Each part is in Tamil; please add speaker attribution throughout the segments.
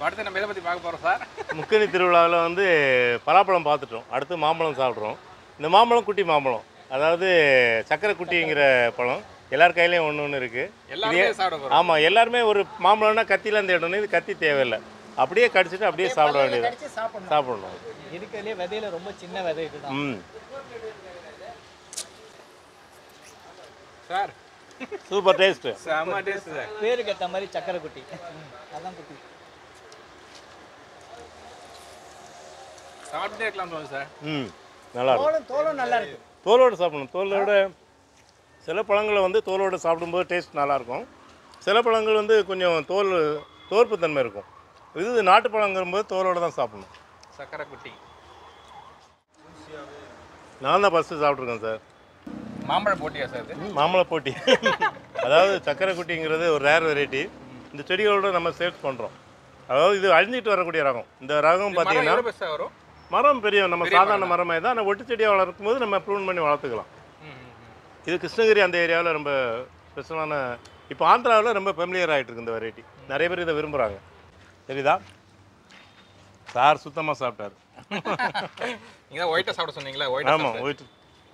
Speaker 1: அடுத்து நம்ம எதை பற்றி பார்க்க போகிறோம் சார்?
Speaker 2: முக்கணி திருவிழாவில் வந்து பலாப்பழம் பார்த்துட்டோம். அடுத்து மாம்பழம் சாப்பிட்றோம். இந்த மாம்பழம் குட்டி மாம்பழம், அதாவது சக்கரை குட்டிங்கிற பழம். எல்லார் கையிலையும் ஒன்று ஒன்று இருக்குது.
Speaker 1: எல்லாருமே சாப்பிட போகிறோம்.
Speaker 2: ஆமாம், எல்லாருமே ஒரு மாம்பழம்னா கத்திலாம் தேடணும். இது கத்தி தேவையில்லை, அப்படியே கடிச்சிட்டு அப்படியே சாப்பிட வேண்டியது. சாப்பிடணும்.
Speaker 3: இருக்கிறதுலே விதையில ரொம்ப சின்ன விதை இதுதான்.
Speaker 1: சார்
Speaker 2: சூப்பர் டேஸ்ட்டு,
Speaker 1: செம்ம டேஸ்ட் சார்.
Speaker 3: பேருக்கு ஏற்ற மாதிரி சக்கரை குட்டி, அதான் குட்டி.
Speaker 1: சாப்பிட்டே இருக்கலாம் தோணும் சார்.
Speaker 2: நல்லா இருக்கும்.
Speaker 3: தோலும் நல்லா இருக்கு.
Speaker 2: தோலோடு சாப்பிடணும். தோலோட சில பழங்களை வந்து தோலோடு சாப்பிடும்போது டேஸ்ட் நல்லாயிருக்கும். சில பழங்கள் வந்து கொஞ்சம் தோற்பு தன்மை இருக்கும். இது நாட்டு பழங்கும்போது தோலோடு தான் சாப்பிடணும்.
Speaker 1: சக்கரை குட்டி
Speaker 2: நான் தான் ஃபஸ்ட்டு சாப்பிட்ருக்கேன் சார்.
Speaker 1: மாம்பழ போட்டியா சார் இது?
Speaker 2: மாம்பழ போட்டி. அதாவது சக்கரை குட்டிங்கிறது ஒரு ரேர் வெரைட்டி. இந்த செடிகளோட நம்ம சேல்ஸ் பண்ணுறோம். அதாவது இது அழிஞ்சிட்டு வரக்கூடிய ரகம். இந்த ரகம் பார்த்தீங்கன்னா
Speaker 1: வரும்
Speaker 2: மரம் பெரிய நம்ம சாதாரண மரமே தான். ஆனால் ஒட்டு செடியாக வளர்க்கும் போது நம்ம ப்ரூன் பண்ணி வளர்த்துக்கலாம். இது கிருஷ்ணகிரி அந்த ஏரியாவில் ரொம்ப ஸ்பெஷலான, இப்போ ஆந்திராவில் ரொம்ப ஃபெமிலியர் ஆகிட்டு இருக்கு இந்த வெரைட்டி. நிறைய பேர் இதை விரும்புகிறாங்க. சரிதா? சார் சுத்தமாக சாப்பிட்டாரு.
Speaker 1: நீங்கள் தான் ஒயிட்டாக சாப்பிட சொன்னீங்களா?
Speaker 2: ஆமாம், ஒயிட்.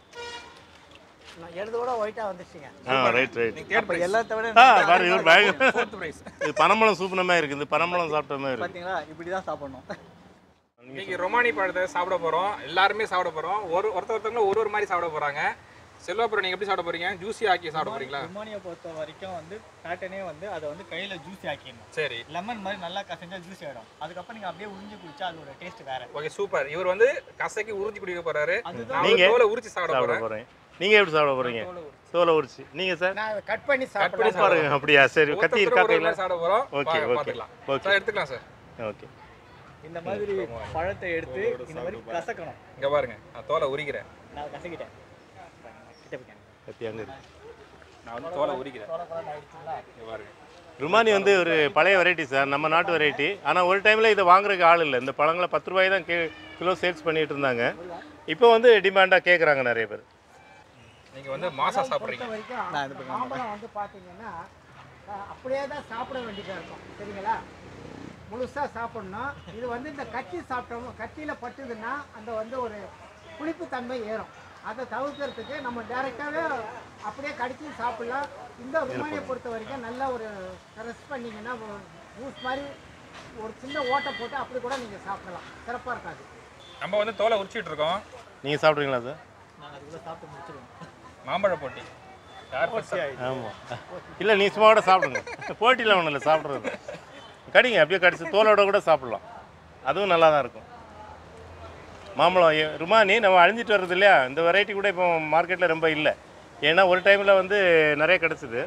Speaker 3: எழுதோட ஒயிட்டா வந்துச்சுங்க.
Speaker 2: ரைட்.
Speaker 3: எல்லாத்த விட
Speaker 2: இது பனம்பழம் சூப்பனமே இருக்குது. இந்த பனம்பழம் சாப்பிட்ட மாதிரி இருக்கு.
Speaker 3: பார்த்தீங்களா, இப்படி தான் சாப்பிடணும்.
Speaker 1: இன்னைக்கு ரொமானி பழத்தை சாப்பிட போகிறோம். எல்லாருமே சாப்பிட போகிறோம். ஒருத்தவங்களும் ஒரு மாதிரி சாப்பிட போகிறாங்க. செல்வாபுரம் நீங்கள் எப்படி சாப்பிட போகிறீங்க? ஜூஸி ஆக்கி சாப்பிட போகிறீங்களா?
Speaker 3: ரொமானியை பொறுத்த வரைக்கும் வந்து பேட்டர்னே வந்து அதை வந்து கையில் ஜூஸி ஆக்கிடணும்.
Speaker 1: சரி,
Speaker 3: லெமன் மாதிரி நல்லா கசஞ்சா ஜூஸி ஆகிடும். அதுக்கப்புறம் நீங்கள் அப்படியே உறிஞ்சி குடிச்சா அதோட டேஸ்ட் வேற.
Speaker 1: Okay, super. இவர் வந்து கசக்கி உறிஞ்சி குடிக்க போகிறாரு.
Speaker 2: நீங்கள்
Speaker 1: தோலை உரிச்சு சாப்பிட போகிறேன்.
Speaker 2: நீங்கள் எப்படி சாப்பிட போகிறீங்க? தோலை உரிச்சு. நீங்கள் சார்?
Speaker 3: நான் கட் பண்ணி
Speaker 2: பாருங்க. அப்படியா? சரி, கத்தி இருக்கா கையில்?
Speaker 1: சாப்பிட போகிறோம்.
Speaker 2: ஓகே.
Speaker 1: சார் எடுத்துக்கலாம் சார்.
Speaker 2: ஓகே.
Speaker 3: இந்த மாதிரி பழத்தை எடுத்து இந்த மாதிரி கசக்கணும்.
Speaker 1: இங்கே பாருங்க, நான் தோலை உரிக்கிறேன்.
Speaker 3: நான் கசக்கிட்டேன். கிட்ட போய்ட்டேன்.
Speaker 2: கத்தி அங்கே இருக்கு.
Speaker 1: நான் வந்து தோலை உரிக்கிறேன். இங்கே பாருங்க.
Speaker 2: ருமானி வந்து ஒரு பழைய வெரைட்டி சார், நம்ம நாட்டு வெரைட்டி. ஆனால் ஒரு டைமில் இதை வாங்குறதுக்கு ஆள் இல்லை. இந்த பழங்களை 10 ரூபாய் தான் கிலோ சேல்ஸ் பண்ணிட்டு இருந்தாங்க. இப்போ வந்து டிமாண்டாக கேட்குறாங்க நிறைய பேர்.
Speaker 1: நீங்கள் வந்து மாசா சாப்பிட்றீங்க.
Speaker 4: மாம்பழம் வந்து பார்த்தீங்கன்னா அப்படியே தான் சாப்பிட வேண்டியதாக இருக்கும். சரிங்களா? முழுசாக சாப்பிட்ணும். இது வந்து இந்த கத்தி சாப்பிட்டோம், கத்தியில் பட்டுதுன்னா அந்த வந்து ஒரு புளிப்பு தன்மை ஏறும். அதை தவிர்க்கிறதுக்கு நம்ம டைரெக்டாகவே அப்படியே கடிச்சு சாப்பிட்லாம். இந்த ருமானியை பொறுத்த வரைக்கும் நல்லா ஒரு ரெஸ்ட் பண்ணிங்கன்னா ஜூஸ் மாதிரி ஒரு சின்ன ஓட்டை போட்டு அப்படி கூட நீங்கள் சாப்பிடலாம். சிறப்பாக இருக்காது.
Speaker 1: நம்ம வந்து தோலை உரிச்சிட்டு இருக்கோம்.
Speaker 2: நீங்கள் சாப்பிட்றீங்களா சார்?
Speaker 3: நான் அதுக்குள்ளே சாப்பிட்டு முடிச்சிடுவேன்.
Speaker 1: மாம்பழ போட்டி.
Speaker 2: ஆமாம். இல்லை, நீ சும்மா கூட சாப்பிடுங்க. போட்டியில் ஒன்றும் இல்லை, சாப்பிட்றது. கடிங்க, அப்படியே கடிச்சு தோலோட கூட சாப்பிட்லாம். அதுவும் நல்லா தான் இருக்கும். மாம்பழம் ருமானி நம்ம அழிஞ்சிட்டு வர்றது இல்லையா? இந்த வெரைட்டி கூட இப்போ மார்க்கெட்டில் ரொம்ப இல்லை. ஏன்னா ஒரு டைமில் வந்து நிறைய கிடச்சிது.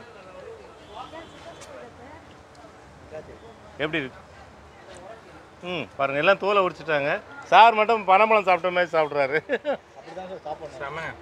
Speaker 2: எப்படி இருக்கு? பாருங்கள், எல்லாம் தோலை உரிச்சிட்டாங்க. சார் மட்டும் பனம்பழம் சாப்பிட்ட மாதிரி சாப்பிட்றாரு.
Speaker 3: அப்படிதான் சார் சாப்பிடணும்.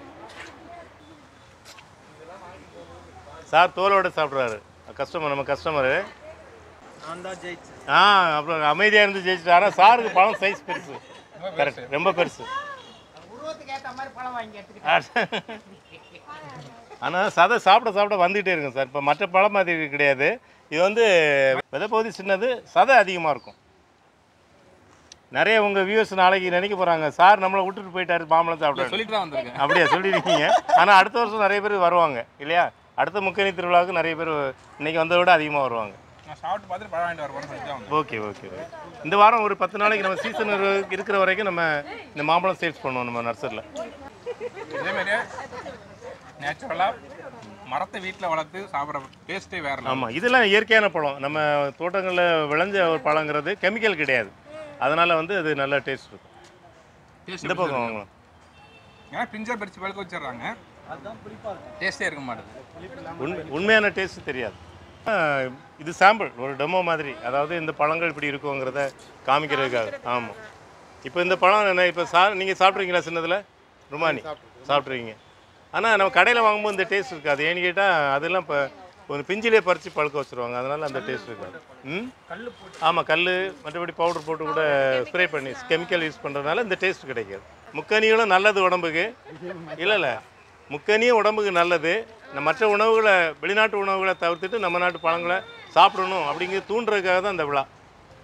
Speaker 2: சார் தோலோட சாப்பிட்றாரு. நம்ம கஸ்டமரு.
Speaker 3: நான் தான் ஜெயிச்சேன்.
Speaker 2: அப்புறம் அமைதியாக இருந்து ஜெயிச்சுட்டு. ஆனால் சாருக்கு பழம் சைஸ் பெருசு. கரெக்ட், ரொம்ப பெருசு.
Speaker 4: உருவத்துக்கு ஏற்ற மாதிரி பழம் வாங்கி எடுத்துக்கிட்டேன்.
Speaker 2: ஆனால் சதை சாப்பிட வந்துகிட்டே இருக்கும் சார். இப்போ மற்ற பழம் மாதிரி கிடையாது. இது வந்து விதை பகுதி சின்னது, சதை அதிகமாக இருக்கும். நிறைய உங்கள் வியூவர்ஸ் நாளைக்கு நினைக்க போகிறாங்க, சார் நம்மளை விட்டுட்டு போயிட்டாரு மாம்பழம் சாப்பிட
Speaker 1: சொல்லிட்டு தான் வந்திருக்கேன்.
Speaker 2: அப்படியே சொல்லியிருக்கீங்க. ஆனால் அடுத்த வருஷம் நிறைய பேர் வருவாங்க இல்லையா? அடுத்த முக்கணி திருவிழாவுக்கு நிறைய பேர் இன்றைக்கி வந்ததை விட அதிகமாக வருவாங்க.
Speaker 1: நான் சாப்பிட்டு பார்த்துட்டு பழம் வாங்கிட்டு வருவேன்.
Speaker 2: ஓகே. இந்த வாரம் ஒரு 10 நாளைக்கு நம்ம சீசன் இருக்கிற வரைக்கும் நம்ம இந்த மாம்பழம் சேல்ஸ் பண்ணுவோம் நம்ம நர்சரியில்.
Speaker 1: இதேமாரி நேச்சுரலாக மரத்தை வீட்டில் வளர்த்து சாப்பிட்ற டேஸ்ட்டே வேறு.
Speaker 2: ஆமாம், இதெல்லாம் இயற்கையான பழம். நம்ம தோட்டங்களில் விளைஞ்ச ஒரு பழங்கிறது கெமிக்கல் கிடையாது. அதனால் வந்து அது நல்ல டேஸ்ட் இருக்கும். இந்த பக்கம் வாங்கலாம்.
Speaker 1: ஏன்னா பிஞ்சா பறித்து பழுக்க வச்சிடுறாங்க.
Speaker 3: அதுதான் புளிப்பாக இருக்கும்.
Speaker 1: டேஸ்ட்டே இருக்க மாட்டேது.
Speaker 2: உண்மையான டேஸ்ட்டு தெரியாது. இது சாம்பிள், ஒரு டெமோ மாதிரி. அதாவது இந்த பழங்கள் இப்படி இருக்குங்கிறத காமிக்கிறதுக்காக. ஆமாம். இப்போ இந்த பழம் இப்போ நீங்கள் சாப்பிட்றீங்களா? சின்னதில் ருமானி சாப்பிட்றீங்க. ஆனால் நம்ம கடையில் வாங்கும்போது இந்த டேஸ்ட் இருக்காது. ஏன்னு கேட்டால் அதெல்லாம் இப்போ ஒரு பிஞ்சிலே பறித்து பழுக்க வச்சுருவாங்க. அதனால் அந்த டேஸ்ட் இருக்காது. ஆமாம், கல் மற்றபடி பவுடர் போட்டு கூட ஸ்ப்ரே பண்ணி கெமிக்கல் யூஸ் பண்ணுறதுனால இந்த டேஸ்ட் கிடைக்காது. முக்கனிகளும் நல்லது உடம்புக்கு. இல்லை, முக்கனியும் உடம்புக்கு நல்லது. மற்ற உணவுகளை, வெளிநாட்டு உணவுகளை தவிர்த்துட்டு நம்ம நாட்டு பழங்களை சாப்பிடணும் அப்படிங்கிறது தூண்டுறதுக்காக தான் இந்த விழா.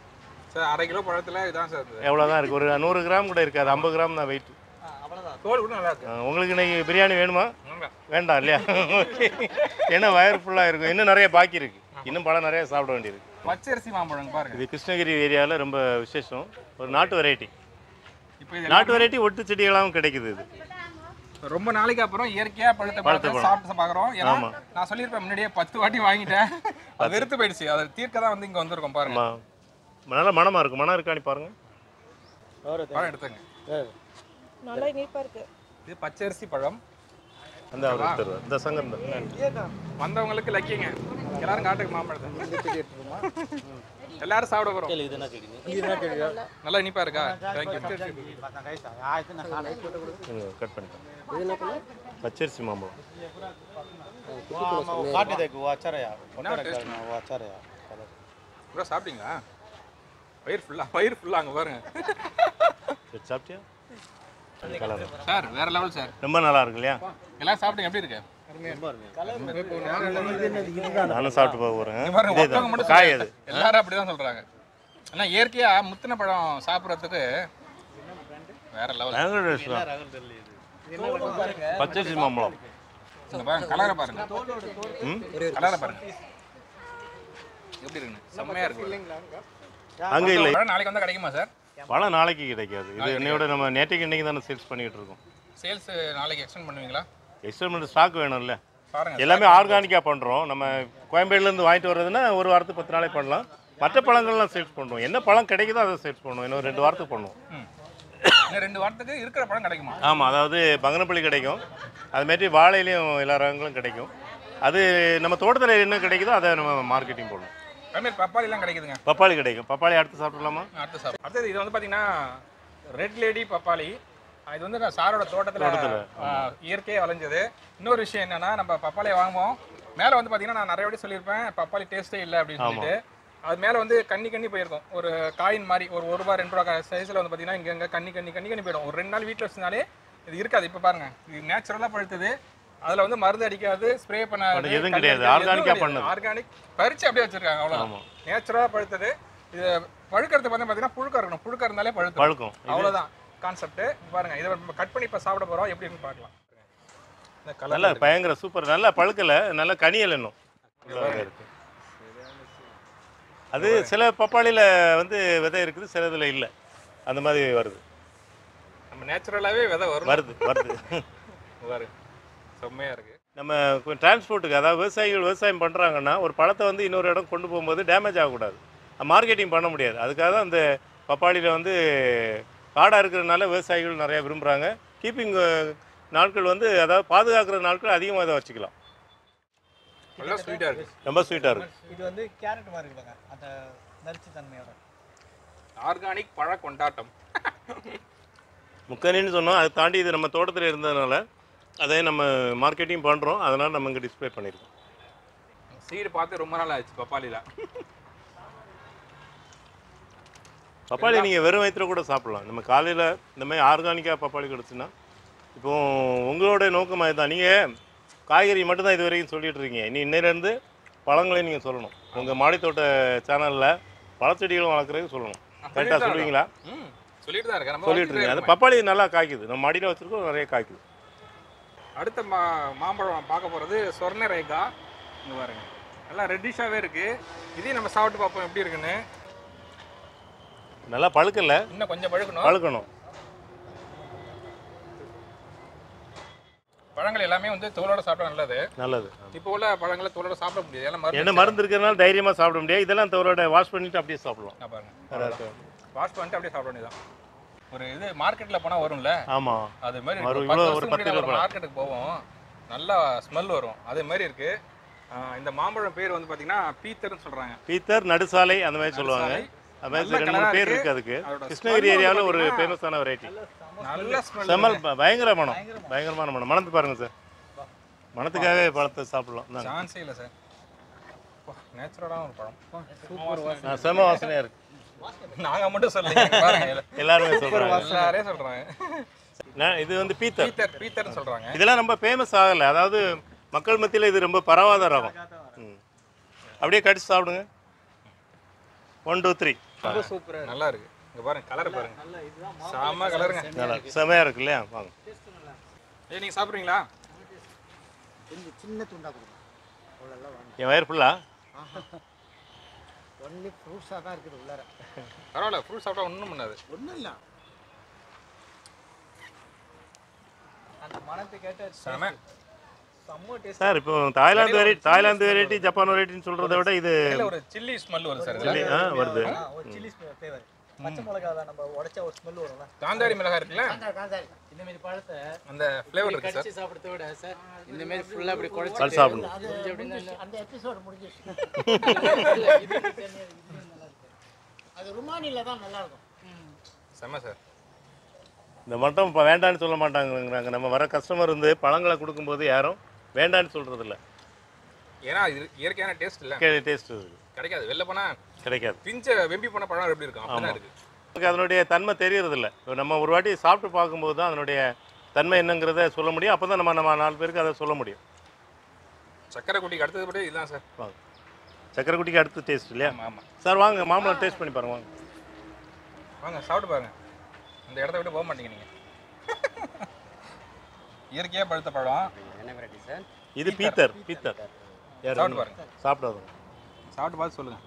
Speaker 1: சார் 1/2 கிலோ பழத்தில் இதான் சார் இது.
Speaker 2: எவ்வளோதான் இருக்குது, ஒரு 100 கிராம் கூட இருக்காது, 50 கிராம் தான் வெயிட்.
Speaker 3: அவ்வளோதான்.
Speaker 1: தோல் கூட நல்லா இருக்கு.
Speaker 2: உங்களுக்கு இன்னைக்கு பிரியாணி வேணுமா?
Speaker 1: வேண்டாம்.
Speaker 2: வேண்டாம் இல்லையா? ஓகே. ஏன்னா வயர் ஃபுல்லாக இருக்கும், இன்னும் நிறைய பாக்கி இருக்குது, இன்னும் பழம் நிறைய சாப்பிட வேண்டியிருக்கு.
Speaker 1: பச்சரிசி மாம்பழம் பாருங்க.
Speaker 2: இது கிருஷ்ணகிரி ஏரியாவில் ரொம்ப விசேஷம், ஒரு நாட்டு வெரைட்டி.
Speaker 1: இப்போ இது
Speaker 2: நாட்டு வெரைட்டி ஒட்டு செடிகளாகவும் கிடைக்குது. இது
Speaker 1: ரொம்ப நாளைக்கு அப்புறம் இயற்கையாக பழத்தை சாப்பிட்டு பார்க்குறோம். ஏன்னா நான் சொல்லியிருப்பேன் முன்னாடியே 10 வாட்டி வாங்கிட்டேன், அது வெறுத்து போயிடுச்சு. அதை தீர்க்க தான் வந்து இங்கே வந்திருக்கோம் பாருங்க.
Speaker 2: நல்லா மனமாக இருக்கும், மனம் இருக்கான்னு பாருங்க.
Speaker 1: பழம் எடுத்துங்க,
Speaker 5: நல்லா இனிப்பா இருக்கு.
Speaker 1: இது பச்சரிசி பழம்.
Speaker 2: அந்த அவர் இந்த சங்கம்
Speaker 1: வந்தவங்களுக்கு லக்கிங்க, எல்லாரும் காட்டுக்கு மாம்பழத்தை எல்லாரும் சாப்பிட போகிறோம். நல்லா இனிப்பா இருக்கா? தேங்க்யூ.
Speaker 2: கட் பண்ணிக்கலாம். பச்சரிசி மாம்பழம்
Speaker 1: ப்ரோ சாப்பிட்டீங்களா? வயிறு ஃபுல்லா அங்கே பாருங்க.
Speaker 2: சாப்பிட்டியா?
Speaker 1: சார் வேற லெவல் சார்,
Speaker 2: ரொம்ப நல்லா இருக்கு இல்லையா?
Speaker 1: எல்லாம் சாப்பிட்டீங்க, எப்படி இருக்கு?
Speaker 2: நானும் சாப்பிட்டு போகிறேன்.
Speaker 1: காய் அது எல்லாரும் அப்படிதான் சொல்றாங்க. ஆனா இயற்கையா முத்தின பழம் சாப்பிட்றதுக்கு வேற லெவல்.
Speaker 2: பச்சரிசி மாம்பழம்
Speaker 1: கலரை பாருங்க, கலரை பாருங்க எப்படி இருக்குன்னு, செம்மையா இருக்கு.
Speaker 2: அங்கே இல்லை,
Speaker 1: நாளைக்கு வந்தா கிடைக்குமா சார்?
Speaker 2: பழம் நாளைக்கு கிடைக்காது. இது என்னையோட நம்ம நேற்றுக்கு இன்னைக்கு தானே சேல்ஸ் பண்ணிட்டு இருக்கோம்.
Speaker 1: சேல்ஸ் நாளைக்கு எக்ஸ்டெண்ட் பண்ணுவீங்களா?
Speaker 2: எக்ஸ்டெண்ட் ஸ்டாக் வேணும்ல,
Speaker 1: பாருங்க.
Speaker 2: எல்லாமே ஆர்கானிக்காக பண்ணுறோம். நம்ம கோயம்பேடுலேருந்து வாங்கிட்டு வர்றதுன்னா ஒரு வாரத்துக்கு 10 நாளைக்கு பண்ணலாம். மற்ற பழங்கள்லாம் சேல்ஸ் பண்ணுவோம், என்ன பழம் கிடைக்குதோ அதை சேல்ஸ் பண்ணுவோம். இன்னும் 2 வாரத்துக்கு பண்ணுவோம்.
Speaker 1: இன்னும் 2 வாரத்துக்கு இருக்கிற பழம் கிடைக்குமா?
Speaker 2: ஆமாம், அதாவது பங்கனப்பள்ளி கிடைக்கும், அதுமாரி வாழையிலையும் எல்லா ரகங்களும் கிடைக்கும். அது நம்ம தோட்டத்தில் என்ன கிடைக்குதோ அதை நம்ம மார்க்கெட்டிங் பண்ணுவோம்.
Speaker 1: அதுமாரி பப்பாளிலாம் கிடைக்குதுங்க.
Speaker 2: பப்பாளி கிடைக்கும். பப்பாளி அடுத்து சாப்பிடலாமா?
Speaker 1: அடுத்தது இது வந்து பார்த்தீங்கன்னா ரெட் லேடி பப்பாளி. இது வந்து நான் சாரோட தோட்டத்தில் இயற்கையாக விளைஞ்சது. இன்னொரு விஷயம் என்னன்னா, நம்ம பப்பாளியை வாங்குவோம், மேலே வந்து பார்த்தீங்கன்னா நான் நிறைய வாட்டி சொல்லியிருப்பேன் பப்பாளி டேஸ்ட்டே இல்லை அப்படின்னு சொல்லிட்டு. அது மேலே வந்து கண்ணி போயிருக்கும், ஒரு காயின் மாதிரி ஒரு ரூபா 2 ரூபா சைஸில் வந்து பார்த்தீங்கன்னா இங்கே கண்ணி போயிடும். ஒரு 2 நாள் வீட்டில் வச்சுனாலே இது இருக்காது. இப்போ பாருங்க, இது நேச்சுரலாக பழுத்தது, அதில் வந்து மருந்து அடிக்காது, ஸ்ப்ரே பண்ணாது,
Speaker 2: எதுவும் கிடையாது, ஆர்கானிக்காக பண்ணது.
Speaker 1: ஆர்கானிக் பறிச்சு அப்படியே வச்சிருக்காங்க, அவ்வளோதான். நேச்சுரலாக பழுத்தது. இது பழுக்கிறது வந்து பார்த்தீங்கன்னா புழுக்க இருக்கணும், புழுக்க இருந்தாலே பழுக்கும், அவ்வளோதான் கான்செப்ட். பாருங்க, இதை கட் பண்ணி இப்போ சாப்பிட போகிறோம், எப்படி இருக்குன்னு பார்க்கலாம்.
Speaker 2: நல்லா பயங்கர சூப்பர், நல்லா பழுக்கலை, நல்லா கனியல் இன்னும் இருக்கு. அது சில பப்பாளியில் வந்து விதை இருக்குது, சில இதில் இல்லை, அந்த மாதிரி வருது.
Speaker 1: நம்ம நேச்சுரலாகவே விதை வருது வருது செம்மையாக இருக்குது.
Speaker 2: நம்ம டிரான்ஸ்போர்ட்டுக்கு, அதாவது விவசாயம் பண்ணுறாங்கன்னா ஒரு பழத்தை வந்து இன்னொரு இடம் கொண்டு போகும்போது டேமேஜ் ஆகக்கூடாது, மார்க்கெட்டிங் பண்ண முடியாது. அதுக்காக தான் அந்த பப்பாளியில் வந்து காடாக இருக்கிறதுனால விவசாயிகள் நிறையா விரும்புகிறாங்க. கீப்பிங் நாட்கள் வந்து, அதாவது பாதுகாக்கிற நாட்கள் அதிகமாக இதை வச்சுக்கலாம்.
Speaker 1: நல்லா ஸ்வீட்டாக இருக்குது,
Speaker 2: ரொம்ப ஸ்வீட்டாக இருக்குது.
Speaker 3: இது வந்து கேரட் மாதிரி இருக்குங்க, அந்த நரிச்சி தன்மையோட.
Speaker 1: ஆர்கானிக் பழ கொண்டாட்டம்
Speaker 2: முக்கனின்னு சொன்னோம். அதை தாண்டி இது நம்ம தோட்டத்தில் இருந்ததுனால அதை நம்ம மார்க்கெட்டிங் பண்ணுறோம், அதனால் நம்ம இங்கே டிஸ்பிளே பண்ணியிருக்கோம்.
Speaker 1: சீடு பார்த்து ரொம்ப நாள் ஆச்சு பப்பாளியில்.
Speaker 2: பப்பாளி நீங்கள் வெறும் வயிற்றில் கூட சாப்பிட்லாம். நம்ம காலையில் இந்த மாதிரி ஆர்கானிக்காக பப்பாளி கிடச்சுன்னா, இப்போ உங்களோட நோக்கமாக தான், நீங்கள் காய்கறி மட்டும்தான் இது வரைக்கும் சொல்லிட்டு இருக்கீங்க. இன்னையிலேருந்து பழங்களையும் நீங்கள் சொல்லணும். உங்கள் மாடித்தோட்ட சேனலில் பழச்செடிகளும் வளர்க்குறதுக்கு சொல்லணும். கரெக்டாக சொல்லுவீங்களா?
Speaker 1: சொல்லிட்டு தான் இருக்கேன்,
Speaker 2: சொல்லிட்டு இருக்கீங்க. அது பப்பாளி நல்லா காய்க்குது, நம்ம மாடியில் வச்சுருக்கோம், நிறைய காய்க்குது.
Speaker 1: அடுத்த மாம்பழம் பார்க்க போகிறது சொர்ண ரேகா. இங்கே பாருங்க, நல்லா ரெட்டிஷாகவே இருக்குது. இதையும் நம்ம சாப்பிட்டு பார்ப்போம் எப்படி இருக்குன்னு.
Speaker 2: நல்லா பழுக்கல,
Speaker 1: இன்னும் கொஞ்சம் பழுக்கணும். பழங்கள் எல்லாமே வந்து தோலோட சாப்பிட்டா நல்லது. இப்போ உள்ள பழங்களை தோலோட சாப்பிட முடியாது,
Speaker 2: என்ன மருந்து இருக்கிறதுனால தைரியமாக சாப்பிட முடியாது. இதெல்லாம் தோலோட வாஷ் பண்ணிட்டு அப்படியே சாப்பிடலாம்.
Speaker 1: பாருங்க, வாஷ் பண்ணிட்டு அப்படியே சாப்பிட வேண்டியதான். ஒரு இது மார்க்கெட்டில் போனால் வரும்ல,
Speaker 2: ஆமாம்,
Speaker 1: அது மாதிரி
Speaker 2: ஒரு 10 ரூபா
Speaker 1: மார்க்கெட்டுக்கு போவோம், நல்லா ஸ்மெல் வரும், அதே மாதிரி இருக்கு. இந்த மாம்பழம் பேர் வந்து பார்த்தீங்கன்னா பீத்தர்னு சொல்கிறாங்க.
Speaker 2: பீத்தர், நடுசாலை அந்த மாதிரி சொல்லுவாங்க. அது மாதிரி 2-3 பேர் இருக்குது அதுக்கு. கிருஷ்ணகிரி ஏரியாவில் ஒரு ஃபேமஸான வெரைட்டி.
Speaker 1: நல்ல
Speaker 2: ஸ்மெல், பயங்கரமான மனம். மணந்து பாருங்க சார், மணத்துக்காகவே பழத்தை சாப்பிடலாம்.
Speaker 1: சான்ஸே இல்லை சார், நேச்சுரலான ஒரு பழம்,
Speaker 3: சூப்பர்
Speaker 2: செம வாசனையாக இருக்குது.
Speaker 1: நாங்கள் மட்டும் சொல்லுங்க,
Speaker 2: எல்லாருமே சொல்கிறாங்க.
Speaker 1: எல்லாரே சொல்கிறாங்க.
Speaker 2: இது வந்து
Speaker 1: பீத்தர்னு சொல்கிறாங்க.
Speaker 2: இதெல்லாம் ரொம்ப ஃபேமஸ் ஆகலை, அதாவது மக்கள் மத்தியில் இது ரொம்ப பரவாத ரகம். அப்படியே கடிச்சு சாப்பிடுங்க. 1 2 3
Speaker 3: ரொம்ப சூப்பரா
Speaker 1: நல்லா இருக்கு. இங்க பாருங்க கலர் பாருங்க.
Speaker 3: நல்ல இதுதான்
Speaker 1: செம கலருங்க.
Speaker 2: நல்லா செமையாக இருக்கு இல்லையா? வாங்க.
Speaker 1: ஏய் நீங்க சாப்பிடுறீங்களா?
Speaker 4: கொஞ்சம் சின்ன துண்டா கொடுங்க. அவ்வளோலாம் வேண்டாம்.
Speaker 2: என் வயிறு ஃபுல்லா?
Speaker 4: ஒன்லி ஃப்ரூட்ஸாக தான் இருக்குது உள்ளார.
Speaker 1: பரவாயில்ல, ஃப்ரூட் சாப்பிட்டா ஒன்றும் பண்ணாது.
Speaker 4: ஒன்றும் இல்லை.
Speaker 3: அந்த மனத்தை கேட்ட
Speaker 1: செம.
Speaker 3: செம்ம டேஸ்ட்.
Speaker 2: சார் இப்போ தாய்லாந்து வெரைட்டி ஜப்பான் வெரைட்டின்னு சொல்கிறத விட இது
Speaker 1: இதுல ஒரு சில்லி ஸ்மெல் வருது சார். இதுல
Speaker 2: வருது.
Speaker 3: ஒரு சில்லி ஃப்ளேவர். பச்சை மிளகாய் தான் நம்ம உடைச்ச ஒரு ஸ்மெல் வரும்ல.
Speaker 1: காந்தாரி மிளகாய் இருக்குல்ல,
Speaker 4: காந்தாரி.
Speaker 6: இந்த மாதிரி பழத்தை
Speaker 1: அந்த ஃப்ளேவர் இருக்கு சார்.
Speaker 6: கடிச்சு சாப்பிடுறத விட சார் இந்த மாதிரி ஃபுல்லா அப்படி குழைச்சு
Speaker 2: அது சாப்பிடணும்.
Speaker 4: அது முடிஞ்சிருச்சு. அந்த எபிசோடு முடிஞ்சிருச்சு. அது ருமானியில் தான் நல்லா இருக்கும்.
Speaker 1: செம சார்.
Speaker 2: இந்த மட்டும் இப்போ வேண்டான்னு சொல்ல மாட்டாங்கிறாங்க. நம்ம வர கஸ்டமர் வந்து பழங்களை கொடுக்கும்போது யாரும் வேண்டான்னு சொல்கிறது இல்லை.
Speaker 1: ஏன்னா இது இயற்கையான டேஸ்ட் இல்ல,
Speaker 2: டேஸ்ட்
Speaker 1: கிடைக்காது. வெளில போனா
Speaker 2: கிடைக்காது.
Speaker 1: பிஞ்ச வெம்பி போன பழம் எப்படி இருக்கும் அப்படிதான் இருக்கு.
Speaker 2: நமக்கு அதனுடைய தன்மை தெரியறதில்ல. இப்போ நம்ம ஒரு வாட்டி சாப்பிட்டு பார்க்கும்போது தான் அதனுடைய தன்மை என்னங்கிறத சொல்ல முடியும். அப்போ தான் நம்ம 4 பேருக்கு அதை சொல்ல முடியும்.
Speaker 1: சக்கரை குட்டிக்கு அடுத்தது படி இதுதான் சார்.
Speaker 2: வாங்க. சக்கரை குட்டிக்கு அடுத்து டேஸ்ட் இல்லையா?
Speaker 1: ஆமா ஆமா.
Speaker 2: சார் வாங்க, மாம்பழம் டேஸ்ட் பண்ணி பாருங்க. வாங்க
Speaker 1: வாங்க சாப்பிட்டு பாருங்க. இந்த இடத்த விட்டு போக மாட்டீங்க நீங்க. இயற்கையா பழுத்த பழம்.
Speaker 6: என்ன வெரைட்டி சார்?
Speaker 2: இது பீத்தர்.
Speaker 1: சாப்பிட்டு பாருங்க.
Speaker 2: சாப்பிடாது.
Speaker 1: சாப்பிட்டு பார்த்து சொல்லுங்க.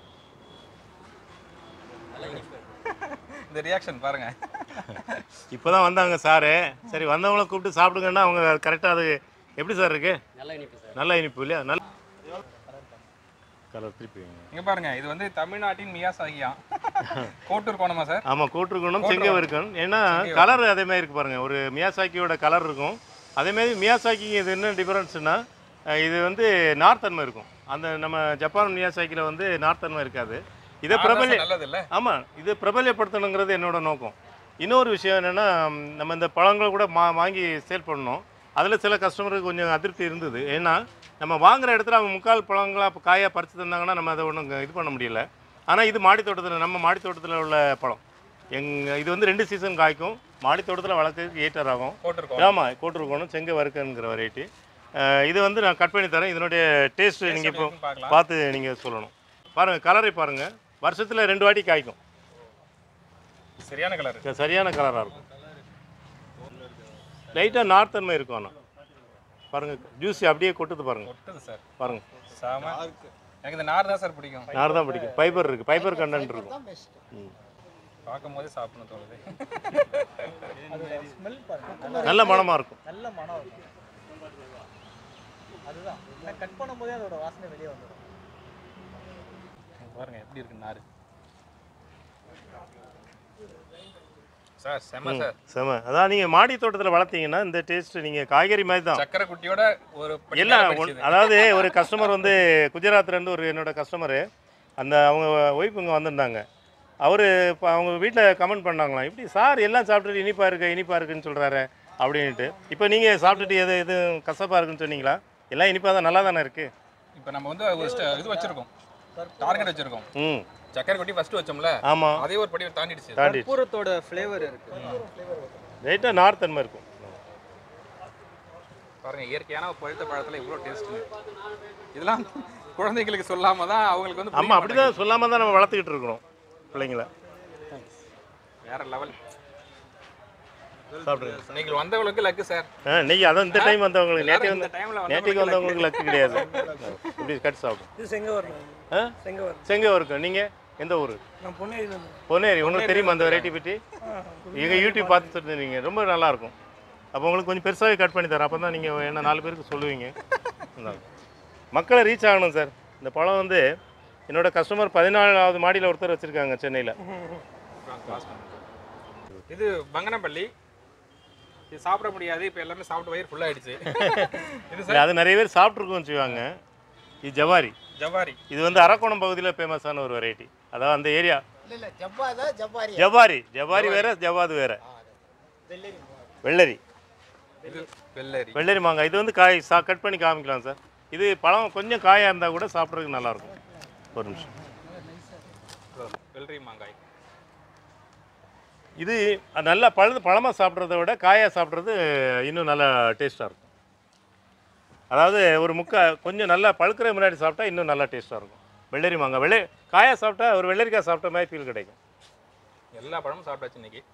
Speaker 1: இந்த ரியாக்ஷன் பாருங்க.
Speaker 2: இப்போ தான் வந்தாங்க சாரு. சரி வந்தவங்கள கூப்பிட்டு சாப்பிடுங்கன்னா அவங்க கரெக்டாக அது எப்படி சார் இருக்கு?
Speaker 6: நல்ல இனிப்பு சார்.
Speaker 2: நல்ல இனிப்பு இல்லையா? நல்ல கலர் திருப்பி.
Speaker 1: இங்க பாருங்க, இது வந்து தமிழ்நாட்டின் மியாசாகியா. கோட்டூர் கோணமா சார்?
Speaker 2: ஆமாம், கோட்டூர்குணம் செங்கவருக்கன். ஏன்னா கலர் அதே மாதிரி இருக்கு பாருங்க. ஒரு மியாசாக்கியோட கலர் இருக்கும். அதேமாதிரி மியாசாக்கிக்கு இது என்ன டிஃபரன்ஸ்னா, இது வந்து நார்த் தன்மை இருக்கும். அந்த நம்ம ஜப்பான் மியாசாக்கியில் வந்து நார்த் தன்மை இருக்காது. இதை
Speaker 1: நல்லது இல்ல.
Speaker 2: ஆமாம், இது பிரபல்யப்படுத்தணுங்கிறது என்னோட நோக்கம். இன்னொரு விஷயம் என்னென்னா, நம்ம இந்த பழங்கள் கூட வாங்கி சேல் பண்ணோம். அதில் சில கஸ்டமருக்கு கொஞ்சம் அதிருப்தி இருந்தது. ஏன்னா நம்ம வாங்குகிற இடத்துல அவங்க முக்கால் பழங்களாக இப்போ காயாக பறித்து தந்தாங்கன்னா நம்ம அதை ஒன்றும் இது பண்ண முடியல. ஆனால் இது மாடித்தோட்டத்தில், நம்ம மாடித்தோட்டத்தில் உள்ள பழம். இது வந்து 2 சீசன் காய்க்கும். மாடித்தோட்டத்தில் வளர்க்கறதுக்கு ஏற்றர் ஆகும். ஆமாம், கோட்டூர்குணம் செங்கவருக்கன்கிற வெரைட்டி. இது வந்து நான் கட் பண்ணி தரேன். இதனுடைய டேஸ்ட் நீங்கள் இப்போ பார்த்து நீங்கள் சொல்லணும். பாருங்கள், கலரை பாருங்கள். வருஷத்தில் 2 வாட்டி காய்க்கும்.
Speaker 1: சரியான கலர்.
Speaker 2: சரியான கலராக இருக்கும். லைட்டாக நார்த் தன்மை இருக்கும். ஆனால் பாருங்கள், ஜூஸி அப்படியே கொட்டுது பாருங்கள்.
Speaker 1: கொட்டுது சார்.
Speaker 2: பாருங்கள்,
Speaker 1: சாம. எனக்கு இந்த நார் தான் சார் பிடிக்கும்.
Speaker 2: நார் தான் பிடிக்கும். ஃபைபர் இருக்குது, ஃபைபர் கண்டென்ட் இருக்கும்.
Speaker 1: பார்க்கும்போதே சாப்பிடணும் தோணுது.
Speaker 3: அதோட ஸ்மெல் பாருங்க.
Speaker 2: நல்ல மணமாக இருக்கும்.
Speaker 3: நல்ல மனம் இருக்கு. அதுதான் நான் கட் பண்ணும்போதே அதோட வாசனை வெளியே வந்துடும்.
Speaker 1: பாருங்க எப்படி இருக்கு நார். சார் செம சார்.
Speaker 2: செம. அதான் நீங்கள் மாடி தோட்டத்தில் வளர்த்தீங்கன்னா இந்த டேஸ்ட் நீங்கள் காய்கறி மாதிரி தான்.
Speaker 1: சக்கரை குட்டியோட ஒரு
Speaker 2: எல்லாம் அதாவது ஒரு கஸ்டமர் வந்து குஜராத்லேருந்து ஒரு என்னோட கஸ்டமரு, அந்த அவங்க ஒய்ஃப் இங்கே வந்திருந்தாங்க. அவர் இப்போ அவங்க வீட்டில் கமெண்ட் பண்ணாங்களாம், இப்படி சார் எல்லாம் சாப்பிட்டுட்டு இனிப்பாக இருக்குன்னு சொல்கிறாரு அப்படின்ட்டு. இப்போ நீங்கள் சாப்பிட்டுட்டு எது கசப்பாக இருக்குன்னு சொன்னீங்களா? எல்லாம் இனிப்பாக தான், நல்லா தானே இருக்குது.
Speaker 1: இப்போ நம்ம வந்து ஒரு இது வச்சுருக்கோம், டார்கெட் வச்சுருக்கோம். சக்கரை குட்டி ஃபர்ஸ்ட் வச்சோம்ல,
Speaker 2: ஆமாம்,
Speaker 1: அதே ஒரு படி தாண்டிடுச்சு.
Speaker 3: கற்பூரத்தோட ஃப்ளேவர் இருக்கு.
Speaker 2: லைட்டாக நார்த் தன்மை இருக்கும்.
Speaker 1: பாருங்க, இயற்கையான பழுத்த பழத்தில் இவ்வளோ டேஸ்ட். இதெல்லாம் குழந்தைங்களுக்கு சொல்லாம தான் அவங்களுக்கு வந்து.
Speaker 2: ஆமாம், அப்படி தான் சொல்லாமல் தான் நம்ம வளர்த்துக்கிட்டு இருக்கிறோம் பிள்ளைங்கள.
Speaker 1: வேற லெவல்.
Speaker 2: சாப்பிடுங்க.
Speaker 1: நீங்கள் வந்தவங்களுக்கு லக்கு சார்.
Speaker 2: இன்னைக்கு அதான் இந்த டைம் வந்தவங்களுக்கு, நேற்றுக்கு வந்தவங்களுக்கு லக்கு கிடையாது. இப்படி கட் சாப்பிடும்.
Speaker 7: இது செங்கவரம்.
Speaker 2: செங்கவரம். நீங்கள் எந்த ஊர்?
Speaker 7: நான் பொன்னேரி.
Speaker 2: பொன்னேரி. உங்களுக்கு தெரியுமா அந்த வெரைட்டி பற்றி? எங்கள் யூடியூப் பார்த்து சொல்லிருந்தீங்க, ரொம்ப நல்லாயிருக்கும். அப்போ உங்களுக்கு கொஞ்சம் பெருசாகவே கட் பண்ணி தரேன். அப்போ தான் நீங்கள் என்ன 4 பேருக்கு சொல்லுவீங்க. மக்களை ரீச் ஆகணும் சார். இந்த பழம் வந்து என்னோட கஸ்டமர் 14வது மாடியில் ஒருத்தர் வச்சுருக்காங்க சென்னையில்.
Speaker 1: இது பங்கனப்பள்ளி. இது சாப்பிட முடியாது, இப்போ எல்லாமே சாப்பிட்டு வயிறு ஃபுல்லாகிடுச்சு.
Speaker 2: அது நிறைய பேர் சாப்பிட்ருக்கோன்னு செய்வாங்க. இது ஜவாரி. இது வந்து அரக்கோணம் பகுதியில் ஃபேமஸான ஒரு வெரைட்டி. அதாவது அந்த ஏரியா. ஜவாரி வேற, ஜவாது வேற. வெள்ளரி. வெள்ளரி மாங்காய். இது வந்து காய் கட் பண்ணி காமிக்கலாம் சார். இது பழம் கொஞ்சம் காயாக இருந்தால் கூட சாப்பிட்றதுக்கு நல்லாயிருக்கும். ஒரு நிமிஷம்.
Speaker 1: வெள்ளரி மாங்காய்.
Speaker 2: இது நல்லா பழமாக சாப்பிட்றத விட காயாக சாப்பிட்றது இன்னும் நல்லா டேஸ்ட்டாக இருக்கும். அதாவது ஒரு கொஞ்சம் நல்லா பழுக்கிற முன்னாடி சாப்பிட்டா இன்னும் நல்லா டேஸ்ட்டாக இருக்கும். வெள்ளரி மாங்காய் காயாக சாப்பிட்டா ஒரு வெள்ளரிக்காய் சாப்பிட்ட மாதிரி ஃபீல் கிடைக்கும்.
Speaker 1: எல்லா பழமும் சாப்பிட்டாச்சு இன்னைக்கு.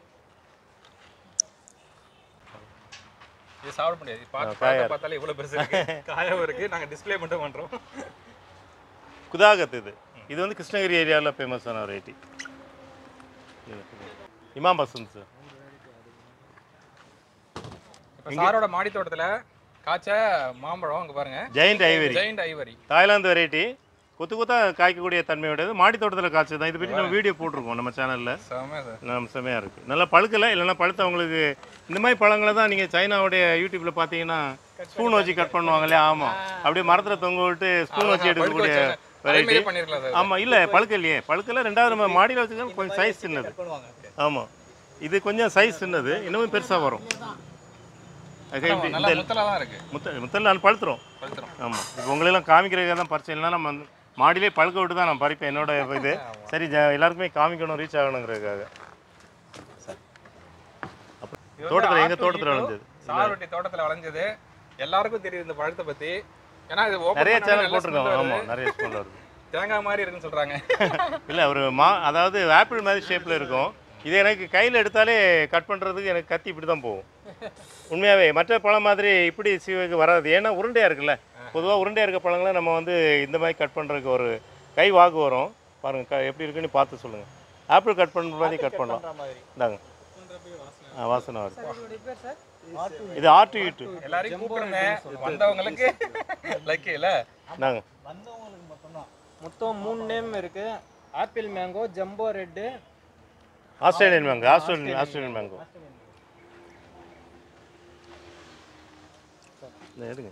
Speaker 1: இது சாப்பிட முடியாது. பார்த்தாலே இவ்வளோ பெருசு இருக்கு, காயாவும் இருக்கு. நாங்கள் டிஸ்பிளே மட்டும் பண்ணுறோம்.
Speaker 2: குதாகத் இது வந்து கிருஷ்ணகிரி ஏரியாவில் ஃபேமஸான வெரைட்டி. இமாம் பசந்த் சார்.
Speaker 1: இப்போ சாரோட மாடி தோட்டத்தில் காய்ச்ச மாம்பழம் அங்கே பாருங்க,
Speaker 2: giant ivory.
Speaker 1: Giant ivory
Speaker 2: Thailand variety, கொத்து கொத்தா காய்க்கக்கூடிய தன்மையோடது. மாடி தோட்டத்தில் காய்ச்சது தான். இதை பற்றி நம்ம வீடியோ போட்டிருக்கோம் நம்ம சேனலில்.
Speaker 1: செம்மையா சார்.
Speaker 2: நம்ம செம்மையாக இருக்குது. நல்லா பழுக்கலை, இல்லைன்னா பழுத்தவங்களுக்கு இந்த மாதிரி பழங்களை தான் நீங்கள் சைனாவுடைய யூடியூப்பில் பார்த்தீங்கன்னா ஸ்பூன் வச்சு கட் பண்ணுவாங்க இல்லையா? ஆமாம், அப்படியே மரத்தில் தொங்க விட்டு ஸ்பூன் வச்சு எடுக்கக்கூடிய வெரைட்டி.
Speaker 1: பண்ணிருக்கலாம் சார்.
Speaker 2: ஆமாம், இல்லை பழுக்கலையே, பழுக்கலை. ரெண்டாவது நம்ம மாடியில் வச்சுக்கலாம், கொஞ்சம் சைஸ் சின்னது. ஆமாம், இது கொஞ்சம் சைஸ் சின்னது, இன்னமும் பெருசாக வரும்.
Speaker 1: நல்லா முத்தலா தான் இருக்கு.
Speaker 2: முத்தல் நான் பழுத்துரும். ஆமாம், இப்போ உங்களெல்லாம் காமிக்கிறதுக்காக தான் பறிச்சேன். இல்லைன்னா நம்ம மாடியிலே பழுக்க விட்டு தான் நான் பறிப்பேன் என்னோட இது. சரி, எல்லாருக்குமே காமிக்கணும், ரீச் ஆகணுங்கிறதுக்காக. தோட்டத்தில் எங்கள் தோட்டத்தில் விளைஞ்சது,
Speaker 1: சாரோட்டி தோட்டத்தில் விளைஞ்சது. எல்லாருக்கும் தெரியுது இந்த பழத்தை பற்றி. ஏன்னா இது
Speaker 2: நிறைய சேனல் போட்டிருக்கோம். ஆமாம், நிறைய ஸ்மெல் வருது.
Speaker 1: தேங்காய் மாதிரி இருக்குன்னு சொல்கிறாங்க.
Speaker 2: இல்லை, ஒரு அதாவது ஆப்பிள் மாதிரி ஷேப்பில் இருக்கும். இது எனக்கு கையில் எடுத்தாலே கட் பண்ணுறதுக்கு எனக்கு கத்தி இப்படி தான் போகும். உண்மையாகவே மற்ற பழம் மாதிரி இப்படி சீவுக்கு வராது. ஏன்னா உருண்டையாக இருக்குல்ல. பொதுவாக உருண்டையாக இருக்க பழங்களை நம்ம வந்து இந்த மாதிரி கட் பண்ணுறதுக்கு ஒரு கை வாக்கு வரும். பாருங்கள் எப்படி இருக்குன்னு பார்த்து சொல்லுங்கள். ஆப்பிள் கட் பண்ணுற மாதிரி கட் பண்ணலாம். இந்தாங்க, வாசனை வருது. இது R2U2.
Speaker 1: எல்லாரையும் கூப்பிடுங்க, வந்தவங்களுக்கு லக்கி இல்லை.
Speaker 2: இந்தாங்க,
Speaker 3: வந்தவங்களுக்கு மட்டும்தான்.
Speaker 8: மொத்தம் 3 நேம் இருக்கு. Apple mango, jumbo red,
Speaker 2: Australian mango. Australian mango எடுங்க.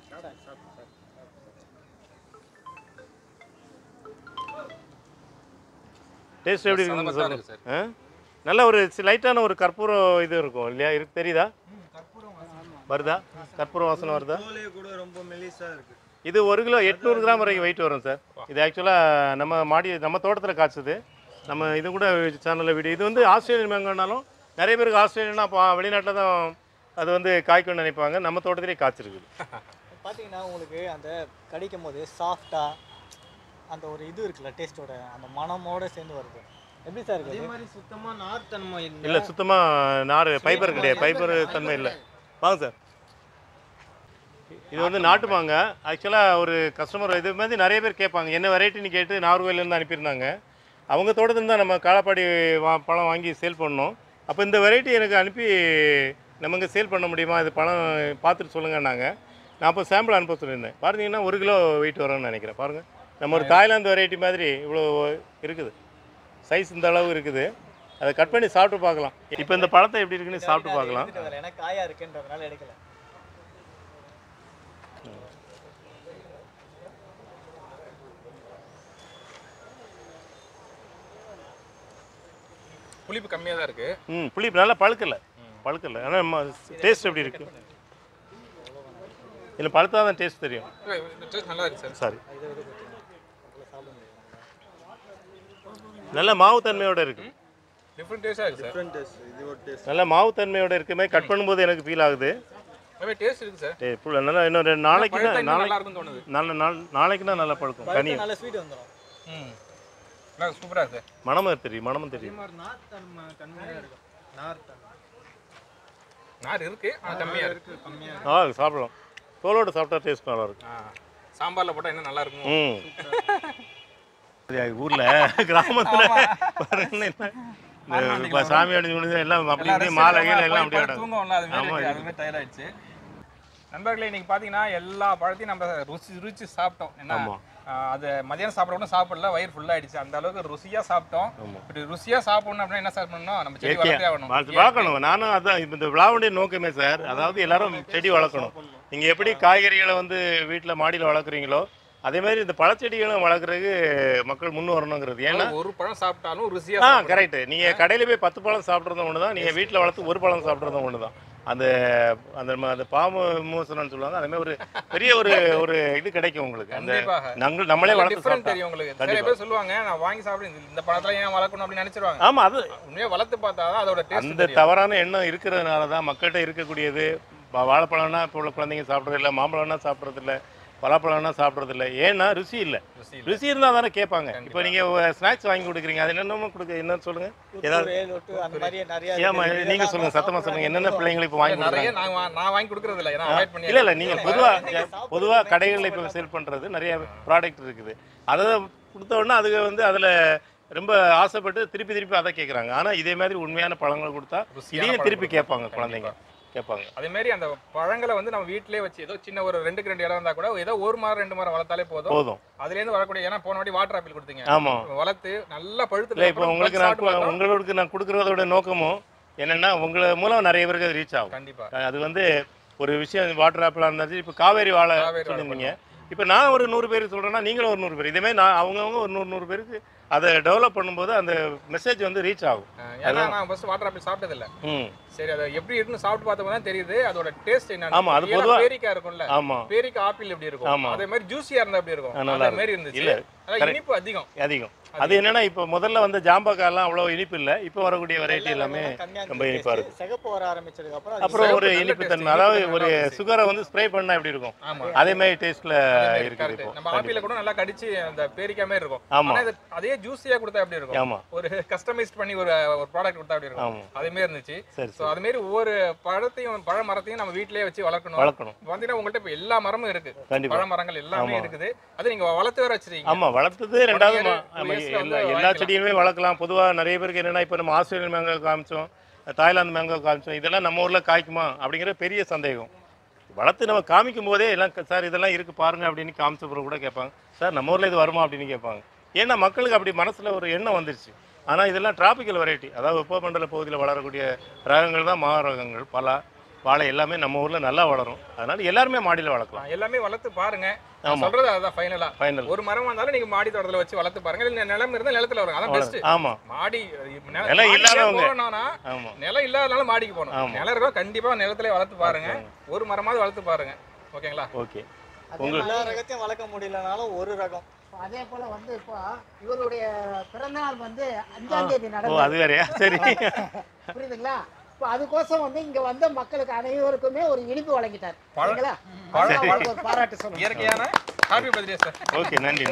Speaker 2: டேஸ்ட் எப்படி இருக்குன்னு சொல்லுங்க. நல்ல ஒரு லைட்டான ஒரு கற்பூரம் இது இருக்கும் இல்லையா? இருக்கு, தெரியுதா? வருதா? கற்பூர வாசனை வருதா?
Speaker 3: கூட ரொம்ப மெலிசா இருக்கு.
Speaker 2: இது 1 கிலோ 800 கிராம் வரைக்கும் வெயிட் வரும் சார். இது ஆக்சுவலாக நம்ம தோட்டத்தில் காய்ச்சது. நம்ம இது கூட சேனலில் வீடியோ. இது வந்து ஆஸ்திரேலியன் மேங்கோனாலும் நிறைய பேருக்கு ஆஸ்திரேலியனா வெளிநாட்டில் தான் அது வந்து காய்க்கணும்னு நினைப்பாங்க. நம்ம தோட்டத்திலே காய்ச்சிருக்குது.
Speaker 3: பார்த்தீங்கன்னா உங்களுக்கு அந்த கடிக்கும் போது சாஃப்டாக அந்த ஒரு இது இருக்குல்ல, டேஸ்ட்டோட அந்த மனமோட சேர்ந்து வருது. எப்படி சார் இருக்குது?
Speaker 8: அதே மாதிரி சுத்தமா நார் தன்மை
Speaker 2: இல்லை, சுத்தமாக நார் ஃபைபர் கிடையாது. ஃபைபர் தன்மை இல்லை. வாங்க சார். இது வந்து நாட்டு மாங்காய். ஆக்சுவலாக ஒரு கஸ்டமர் இது மாதிரி நிறைய பேர் கேட்பாங்க, என்ன வெரைட்டின்னு கேட்டு நார்வேலேருந்து அனுப்பியிருந்தாங்க. அவங்க தோட்டத்தில் தான் நம்ம காலாப்பாடி பழம் வாங்கி சேல் பண்ணோம். அப்போ இந்த வெரைட்டி எனக்கு அனுப்பி நமக்கு சேல் பண்ண முடியுமா, இது பழம் பார்த்துட்டு சொல்லுங்கன்னாங்க. நான் அப்போ சாம்பிள் அனுப்ப சொல்லியிருந்தேன். பார்த்தீங்கன்னா 1 கிலோ வெயிட் வரும்னு நினைக்கிறேன். பாருங்கள், நம்ம ஒரு தாய்லாந்து வெரைட்டி மாதிரி இவ்வளோ இருக்குது. சைஸ் இந்த அளவு இருக்குது. அதை கட் பண்ணி சாப்பிட்டு பார்க்கலாம். இப்போ இந்த பழத்தை எப்படி இருக்குன்னு சாப்பிட்டு பார்க்கலாம்.
Speaker 3: எனக்கு காயா இருக்குன்றதுனால எடுக்கல.
Speaker 1: புளிப்பு கம்மியாக தான் இருக்கு.
Speaker 2: புளிப்பு நல்லா பழுக்கலை. ஆனால் டேஸ்ட் எப்படி இருக்கு? இல்லை, பழுத்தா தான் டேஸ்ட் தெரியும்.
Speaker 1: டேஸ்ட் நல்லா இருக்கு சார்.
Speaker 2: சாரி, நல்ல மாவு தன்மையோட இருக்கு.
Speaker 1: டிஃப்ரெண்ட் டேஸ்டாக இருக்கு சார்.
Speaker 2: நல்ல மாவு தன்மையோட இருக்குமே. கட் பண்ணும்போது எனக்கு ஃபீல் ஆகுது.
Speaker 1: டேஸ்ட் இருக்கு சார்.
Speaker 2: நல்லா இன்னும் 2 நாளைக்குன்னா
Speaker 1: நல்லா இருக்குன்னு தோணுது.
Speaker 2: நாளைக்குன்னா நல்லா பழுக்கும். கனி
Speaker 3: நல்ல ஸ்வீட் வந்துடும்.
Speaker 1: சூப்பராக இருக்கு சார்.
Speaker 2: மனமும் தெரியும்.
Speaker 8: நார் தன்மை கம்மியாக இருக்கும்.
Speaker 1: நார் இருக்கு, ஆனால் கம்மியாக இருக்கு.
Speaker 2: சாப்பிடலாம். தோலோட சாப்பிட்டா டேஸ்ட் நல்லா இருக்கும்.
Speaker 1: சாம்பாரில் போட்டால் இன்னும் நல்லா இருக்கும்.
Speaker 2: ஊர்ல கிராமத்துல சாமி அடிச்சு முடிஞ்சு எல்லாம் அப்படி இப்படி மாலைகள் எல்லாம் அப்படியே
Speaker 1: தூங்கம்ல, அதுவே டயர்ட் ஆயிடுச்சு. நண்பர்களே, இன்னைக்கு பார்த்தீங்கன்னா எல்லா பழத்தையும் நம்ம ருச்சி சாப்பிட்டோம். என்ன அது மதியானம் சாப்பிடணும் சாப்பிடல, வயிறு ஃபுல்லாகிடுச்சு. அந்த அளவுக்கு ருசியாக சாப்பிட்டோம். இப்படி ருசியாக சாப்பிடணும் அப்படின்னா என்ன சார் பண்ணணும்? நம்ம செடி வளர்த்தே ஆகணும்.
Speaker 2: வளர்க்கணும். நானும் அதான் இந்த விழாவுடைய நோக்கமே சார். அதாவது எல்லாரும் செடி வளர்க்கணும். நீங்கள் எப்படி காய்கறிகளை வந்து வீட்டில் மாடியில் வளர்க்குறீங்களோ அதே மாதிரி இந்த பழச்செடிகளும் வளர்க்குறதுக்கு மக்கள் முன் வரணுங்கிறது. ஏன்னா
Speaker 1: ஒரு பழம் சாப்பிட்டாலும் ருசியாக
Speaker 2: கரெக்ட். நீங்கள் கடையில் போய் 10 பழம் சாப்பிட்றதும் ஒன்று தான், நீங்கள் வீட்டில் வளர்த்து 1 பழம் சாப்பிட்றதும் ஒன்று தான். அந்த அந்த பாம்பு விமோசனம்னு சொல்லுவாங்க. அதே மாதிரி ஒரு பெரிய ஒரு இது கிடைக்கும் உங்களுக்கு. அந்த நம்மளே வளர்த்து
Speaker 1: தெரியும் உங்களுக்கு. நிறைய பேர் சொல்லுவாங்க, நான் வாங்கி சாப்பிடுறேன், இந்த பழத்தில் ஏன் வளர்க்கணும் அப்படின்னு நினைச்சிருவாங்க.
Speaker 2: ஆமாம், அது
Speaker 1: உண்மையாக வளர்த்து பார்த்தா தான் அதோட டேஸ்ட்.
Speaker 2: அந்த தவறான எண்ணம் இருக்கிறதுனால தான் மக்கள்கிட்ட இருக்கக்கூடியது. வாழைப்பழம்னா இப்போ உள்ள குழந்தைங்க சாப்பிட்றது இல்லை, மாம்பழம்னா சாப்பிட்றது இல்லை. பலாப்பழம்னா சாப்பிட்றதில்ல. ஏன்னா ருசி இல்லை. ருசி இருந்தால் தானே கேட்பாங்க. இப்போ நீங்கள் ஸ்நாக்ஸ் வாங்கி கொடுக்குறீங்க, அது என்னென்ன என்னன்னு சொல்லுங்கள். ஏதாவது
Speaker 3: அந்த மாதிரி நிறைய
Speaker 2: ஏமா நீங்கள் சொல்லுங்கள், சத்தமாக சொல்லுங்கள். என்னென்ன பிள்ளைங்களுக்கு இப்போ வாங்கி
Speaker 1: நிறைய
Speaker 2: கொடுக்குறாங்க?
Speaker 1: நான் வாங்கி கொடுக்கறது இல்லை, ஏன்னா அவாய்ட் பண்ணி.
Speaker 2: இல்லை நீங்கள் பொதுவாக கடைகளில் இப்போ சேல் பண்ணுறது நிறைய ப்ராடக்ட் இருக்குது. அதை கொடுத்த உடனே அதுக்கு வந்து அதில் ரொம்ப ஆசைப்பட்டு திருப்பி அதை கேட்குறாங்க. ஆனால் இதே மாதிரி உண்மையான பழங்கள் கொடுத்தா இதையும் திருப்பி கேட்பாங்க, குழந்தைங்க கேட்பாங்க.
Speaker 1: அதே மாதிரி அந்த பழங்களை வந்து நம்ம வீட்டிலே வச்சு ஏதோ சின்ன ஒரு 2 இடம் இருந்தா கூட ஏதோ 1 மரம் 2 மரம் வளர்த்தாலே போதும். அதுல இருந்து வரக்கூடிய, ஏன்னா போன வாட்டி வாட்டர் ஆப்பிள் கொடுத்தீங்க,
Speaker 2: ஆமா,
Speaker 1: வளர்த்து நல்லா பழுத்து.
Speaker 2: இல்லை இப்போ உங்களுக்கு நான் கொடுக்குறதோட நோக்கமும் என்னன்னா உங்களை மூலம் நிறைய பேருக்கு அது ரீச் ஆகும்.
Speaker 1: கண்டிப்பா
Speaker 2: அது வந்து ஒரு விஷயம் வாட்டர் ஆப்பிளாக இருந்தாச்சு. இப்போ காவேரி வாழை சொல்லியிருந்தீங்க. இப்போ நான் ஒரு 100 பேருக்கு சொல்கிறேன்னா நீங்களும் ஒரு 100 பேர், இதேமாதிரி நான் அவங்கவுங்க ஒரு 100 பேருக்கு அதை டெவலப் பண்ணும்போது அந்த மெசேஜ் வந்து ரீச் ஆகும்.
Speaker 1: ஏன்னா நான் ஃபர்ஸ்ட் வாட்டர் ஆப்பிள் சாப்பிட்டதில்ல. சரி, அது எப்படி இருக்குன்னு சாப்பிட்டு பார்த்தப்போ தான் தெரியுது அதோட டேஸ்ட் என்ன.
Speaker 2: ஆமா, அது பொதுவா
Speaker 1: பேரிக்கா இருக்கும்ல.
Speaker 2: ஆமா,
Speaker 1: பேரிக்கா ஆப்பிள் எப்படி இருக்கும், அதே மாதிரி ஜூஸியா இருந்தா எப்படி இருக்கும், அதே மாதிரி இருந்துச்சு.
Speaker 2: இல்ல,
Speaker 1: இனிப்பு அதிகம்.
Speaker 2: அது என்னன்னா இப்போ முதல்ல வந்து ஜாம்பக்காலாம் அவ்வளோ இனிப்பு இல்லை. இப்போ வரக்கூடிய வெரைட்டி எல்லாமே ரொம்ப இனிப்பா இருக்கு.
Speaker 3: சிகப்பு வர ஆரம்பிச்சதுக்கு
Speaker 2: அப்புறம் ஒரு இனிப்பு தன்மை, அதாவது ஒரு சுகரை வந்து ஸ்ப்ரே பண்ணா எப்படி இருக்கும் அதே மாதிரி டேஸ்ட்ல இருக்குது. இப்போ
Speaker 1: நம்ம ஆப்பிள கூட நல்லா கடிச்சு அந்த பேரிக்கா மாதிரி இருக்கும்.
Speaker 2: ஆமா,
Speaker 1: ஆனா அதே ஜூஸியா கொடுத்தா எப்படி இருக்கும்.
Speaker 2: ஆமா,
Speaker 1: ஒரு கஸ்டமைஸ் பண்ணி ஒரு ப்ராடக்ட் கொடுத்தா எப்படி இருக்கும், அதே மாதிரி இருந்துச்சு. சோ அதே மாதிரி ஒவ்வொரு பழ மரத்தையும் நம்ம வீட்லயே வச்சு வளர்க்கணும். வந்தீங்கன்னா உங்கள்ட்ட இப்ப எல்லா மரமும் இருக்கு, பழ மரங்கள் எல்லாமே இருக்குது. அது நீங்க வளர்த்து வேற வச்சிருக்கீங்க.
Speaker 2: ஆமா, வளர்த்தது. ரெண்டாவது எல்லா செடியுமே வளர்க்கலாம். பொதுவாக நிறைய பேருக்கு என்னென்னா, இப்போ நம்ம ஆஸ்திரேலியன் மேங்கோ காமிச்சோம், தாய்லாந்து மேங்கோ காமிச்சோம், இதெல்லாம் நம்ம ஊரில் காய்க்குமா அப்படிங்கிற பெரிய சந்தேகம். வளர்த்து நம்ம காமிக்கும் போதே எல்லாம் சார் இதெல்லாம் இருக்குது பாருங்கள் அப்படின்னு காமிச்ச பிறகு கூட கேட்பாங்க, சார் நம்ம ஊரில் இது வருமா அப்படின்னு கேட்பாங்க. ஏன்னா மக்களுக்கு அப்படி மனசில் ஒரு எண்ணம் வந்துருச்சு. ஆனால் இதெல்லாம் டிராபிக்கல் வெரைட்டி, அதாவது வெப்பமண்டல பகுதியில் வளரக்கூடிய ரகங்கள் தான் மா ரகங்கள். பலா, வாழை எல்லாமே நம்ம ஊரில் நல்லா வளரும். அதனால எல்லாருமே மாடியில் வளர்க்கலாம்.
Speaker 1: எல்லாமே வளர்த்து பாருங்க. சொல்றது அதான் ஃபைனல். ஒரு மரம் வந்தாலும் நீங்க மாடி தோட்டத்துல வச்சு வளர்த்து பாருங்க. இல்ல நிலம் இருந்தா நிலத்துல வரும், அதான் பெஸ்ட்.
Speaker 2: ஆமா,
Speaker 1: மாடி
Speaker 2: நிலம் இல்லாதவங்க,
Speaker 1: நிலம் இல்லாதனால மாடிக்கு போகணும். நிலம் இருக்கோ கண்டிப்பா நிலத்திலே வளர்த்து பாருங்க. ஒரு மரமாவது வளர்த்து பாருங்க. ஓகேங்களா?
Speaker 2: ஓகே.
Speaker 3: எல்லா ரகத்தையும் வளர்க்க முடியலனாலும் ஒரு ரகம்.
Speaker 4: அதே போல வந்து இப்போ இவருடைய பிறந்த நாள் வந்து 5ஆம் தேதி நடக்கும்.
Speaker 2: அது வேறையா? சரி,
Speaker 4: புரியுதுங்களா? இப்போ அதுக்கோசம் வந்து இங்க வந்த மக்களுக்கு அனைவருக்குமே ஒரு இனிப்பு வழங்கிட்டார். சரிங்களா? ஒரு பாராட்டு சொல்லுங்க.
Speaker 1: இயற்கையான ஹாப்பி பர்த்டே சார்.
Speaker 2: ஓகே, நன்றி.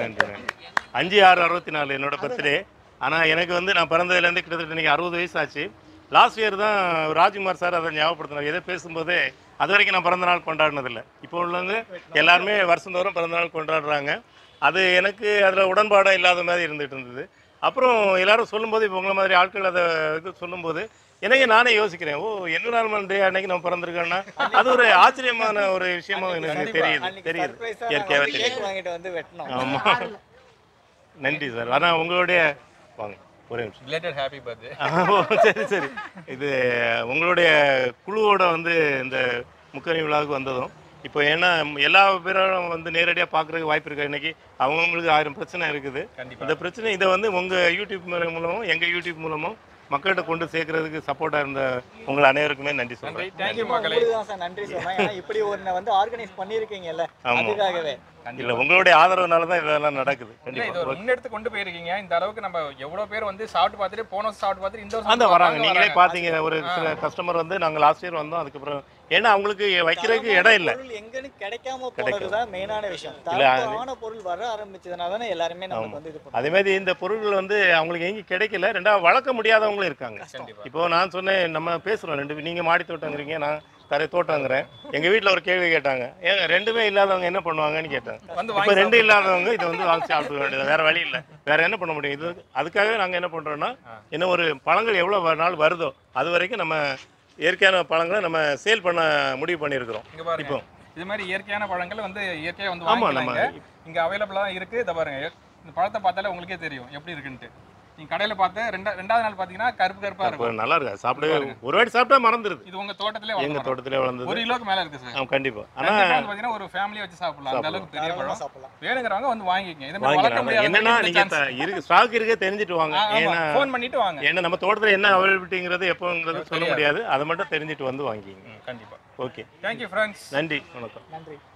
Speaker 2: 5/6/64 என்னோட பர்த்டே. ஆனால் எனக்கு வந்து நான் பிறந்ததுலேருந்து கிட்டத்தட்ட இன்னைக்கு 60 வயசு ஆச்சு. லாஸ்ட் இயர் தான் ராஜ்குமார் சார் அதை ஞாபகப்படுத்தினார். எதை பேசும்போது அது வரைக்கும் நான் பிறந்தநாள் கொண்டாடினதில்லை. இப்போ உள்ளவங்க எல்லாருமே வருஷந்தோறும் பிறந்தநாள் கொண்டாடுறாங்க. அது எனக்கு அதில் உடன்பாடாக இல்லாத மாதிரி இருந்துகிட்டு இருந்தது. அப்புறம் எல்லாரும் சொல்லும்போது, இப்போ உங்களை மாதிரி ஆட்கள் அதை இது சொல்லும்போது எனக்கு நானே யோசிக்கிறேன், ஓ என்விரான்மெண்ட் டே அன்னைக்கு நம்ம பிறந்திருக்கோன்னா அது ஒரு ஆச்சரியமான ஒரு விஷயமா எனக்கு தெரியுது. இயற்கையாகவே தெரியும். ஆமாம், நன்றி சார். ஆனால் உங்களுடைய வாங்க ஒரே நிமிஷம்.
Speaker 1: Related happy birthday.
Speaker 2: சரி. இது உங்களுடைய குழுவோட வந்து இந்த முக்கணி விழாவுக்கு வந்ததும் இப்போ ஏன்னா எல்லா பேரும் வந்து நேரடியாக பார்க்குறதுக்கு வாய்ப்பு இருக்குது. இன்றைக்கி அவங்களுக்கு 1000 பிரச்சனை இருக்குது. இந்த பிரச்சனை இதை வந்து உங்கள் யூடியூப் மூலமும் எங்கள் யூடியூப் மூலமும் மக்கள்கிட்ட கொண்டு சேர்க்கறதுக்கு சப்போர்ட்டாக இருந்த உங்கள் அனைவருக்குமே நன்றி சொல்கிறேன்.
Speaker 3: நன்றி சொல்றேன். இப்படி ஒன்று வந்து ஆர்கனைஸ் பண்ணியிருக்கீங்கல்ல, அதுக்காகவே.
Speaker 2: இல்லை, உங்களுடைய ஆதரவுனால தான் இதெல்லாம் நடக்குது.
Speaker 1: கண்டிப்பாக முன்னெடுத்து கொண்டு போயிருக்கீங்க. இந்த அளவுக்கு நம்ம எவ்வளோ பேர் வந்து சாப்பிட்டு பார்த்துட்டு போன வருஷம் சாப்பிட்டு பார்த்துட்டு இந்த வருஷம்
Speaker 2: அந்த வராங்க. நீங்களே பார்த்தீங்க, ஒரு சில கஸ்டமர் வந்து நாங்கள் லாஸ்ட் இயர் வந்தோம், அதுக்கப்புறம் ஏன்னா அவங்களுக்கு வைக்கிறதுக்கு இடம் இல்லை.
Speaker 3: எங்கன்னு கிடைக்காம போனதுதான் மெயினான விஷயம். தரமான பொருள் வர ஆரம்பிச்சதுனால தானே எல்லாருமே நமக்கு வந்து இது பண்ணுவோம்.
Speaker 2: அதே மாதிரி இந்த பொருட்கள் வந்து அவங்களுக்கு எங்கேயும் கிடைக்கல. ரெண்டாவது வளர்க்க முடியாதவங்களும் இருக்காங்க. இப்போ நான் சொன்னேன், நம்ம பேசுகிறோம் ரெண்டு, நீங்கள் மாடி தோட்டங்கிறீங்க, நான் தரை தோட்டங்கிறேன். எங்கள் வீட்டில் ஒரு கேள்வி கேட்டாங்க, ஏங்க ரெண்டுமே இல்லாதவங்க என்ன பண்ணுவாங்கன்னு கேட்டாங்க. இப்போ 2 இல்லாதவங்க இதை வந்து வாங்கி சாப்பிட வேண்டியது, வேறு வழி இல்லை, வேறு என்ன பண்ண முடியும். இது அதுக்காக நாங்கள் என்ன பண்ணுறோன்னா, இன்னும் ஒரு பழங்கள் எவ்வளோ நாள் வருதோ அது வரைக்கும் நம்ம இயற்கையான பழங்களை நம்ம சேல் பண்ண முடிவு பண்ணியிருக்கிறோம். இப்போ
Speaker 1: இது மாதிரி இயற்கையான பழங்கள் வந்து இயற்கையாக வந்து நம்ம இங்கே அவைலபிளாக இருக்குது. இதை பாருங்க, இந்த பழத்தை பார்த்தாலே உங்களுக்கே தெரியும் எப்படி இருக்குன்ட்டு. நீங்க கடையில பார்த்து ரெண்டாவது நாள் பாத்தீங்கன்னா கருப்பா இருக்கும்.
Speaker 2: நல்லா இருக்கு. சாப்பிட ஒரு வாட்டி சாப்பிட்டா மறந்துருது.
Speaker 1: இது உங்க தோட்டத்திலே
Speaker 2: எங்க தோட்டத்திலே வளர்ந்தது.
Speaker 1: 1 கிலோக்கு மேல இருக்கு சார்.
Speaker 2: கண்டிப்பா. ஆனா
Speaker 1: பாத்தீங்கன்னா ஒரு ஃபேமிலி வச்சு சாப்பிடலாம். அந்த அளவுக்கு பெரிய பழம். வேணுங்கறவங்க வந்து வாங்கிக்கங்க. இது மாதிரி வளர்க்க முடியாது.
Speaker 2: என்னன்னா நீங்க இருக்கு ஸ்டாக் இருக்கே தெரிஞ்சிட்டு வாங்க. ஏன்னா
Speaker 1: ஃபோன் பண்ணிட்டு வாங்க.
Speaker 2: ஏன்னா நம்ம தோட்டத்துல என்ன அவைலபிலிட்டிங்கிறது எப்போங்கிறது சொல்ல முடியாது. அதை மட்டும் தெரிஞ்சிட்டு வந்து வாங்கிக்கங்க.
Speaker 1: கண்டிப்பா.
Speaker 2: ஓகே.
Speaker 1: Thank you friends.
Speaker 2: நன்றி, வணக்கம்.
Speaker 3: நன்றி.